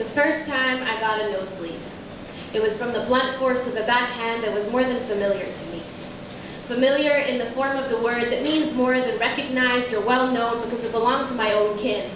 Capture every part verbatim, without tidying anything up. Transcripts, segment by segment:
first time I got a nosebleed. It was from the blunt force of a backhand that was more than familiar to me. Familiar in the form of the word that means more than recognized or well-known because it belonged to my own kin.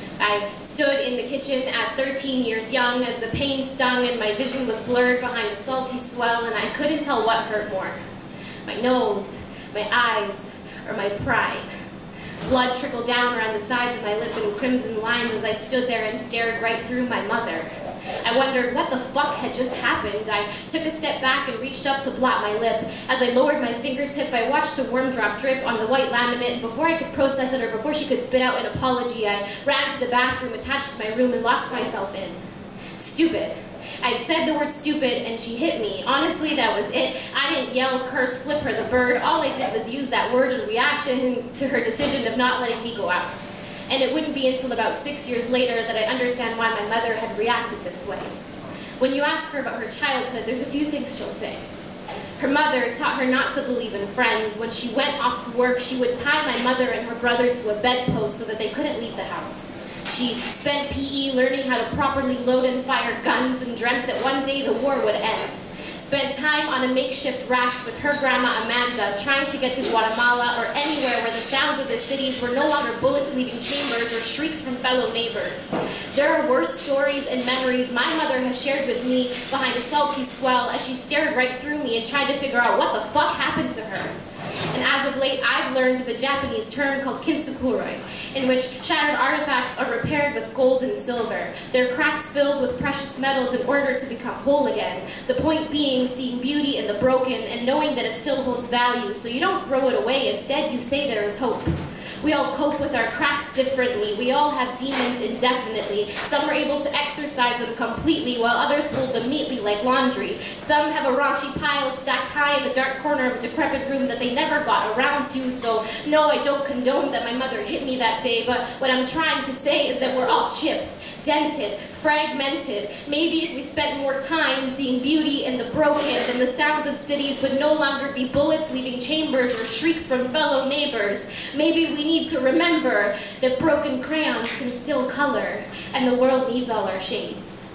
I stood in the kitchen at thirteen years young as the pain stung and my vision was blurred behind a salty swell, and I couldn't tell what hurt more. My nose, my eyes, or my pride. Blood trickled down around the sides of my lip in crimson lines as I stood there and stared right through my mother. I wondered what the fuck had just happened. I took a step back and reached up to blot my lip. As I lowered my fingertip, I watched a worm drop drip on the white laminate, and before I could process it or before she could spit out an apology, I ran to the bathroom attached to my room and locked myself in. Stupid. I'd said the word stupid and she hit me. Honestly, that was it. I didn't yell, curse, flip her the bird. All I did was use that word in reaction to her decision of not letting me go out. And it wouldn't be until about six years later that I understand why my mother had reacted this way. When you ask her about her childhood, there's a few things she'll say. Her mother taught her not to believe in friends. When she went off to work, she would tie my mother and her brother to a bedpost so that they couldn't leave the house. She spent P E learning how to properly load and fire guns and dreamt that one day the war would end. Spent time on a makeshift raft with her grandma Amanda, trying to get to Guatemala or anywhere where the sounds of the cities were no longer bullets leaving chambers or shrieks from fellow neighbors. There are worse stories and memories my mother has shared with me behind a salty swell as she stared right through me and tried to figure out what the fuck happened to her. And as of late, I've learned of a Japanese term called kintsukuroi, in which shattered artifacts are repaired with gold and silver. Their cracks filled with precious metals in order to become whole again. The point being seeing beauty in the broken and knowing that it still holds value, so you don't throw it away. Instead, you say there is hope. We all cope with our cracks differently. We all have demons indefinitely. Some are able to exorcise them completely, while others hold them neatly like laundry. Some have a raunchy pile stacked high in the dark corner of a decrepit room that they never got around to. So no, I don't condone that my mother hit me that day, but what I'm trying to say is that we're all chipped, dented, fragmented. Maybe if we spent more time seeing beauty in the broken, then the sounds of cities would no longer be bullets leaving chambers or shrieks from fellow neighbors. Maybe we need to remember that broken crayons can still color, and the world needs all our shades.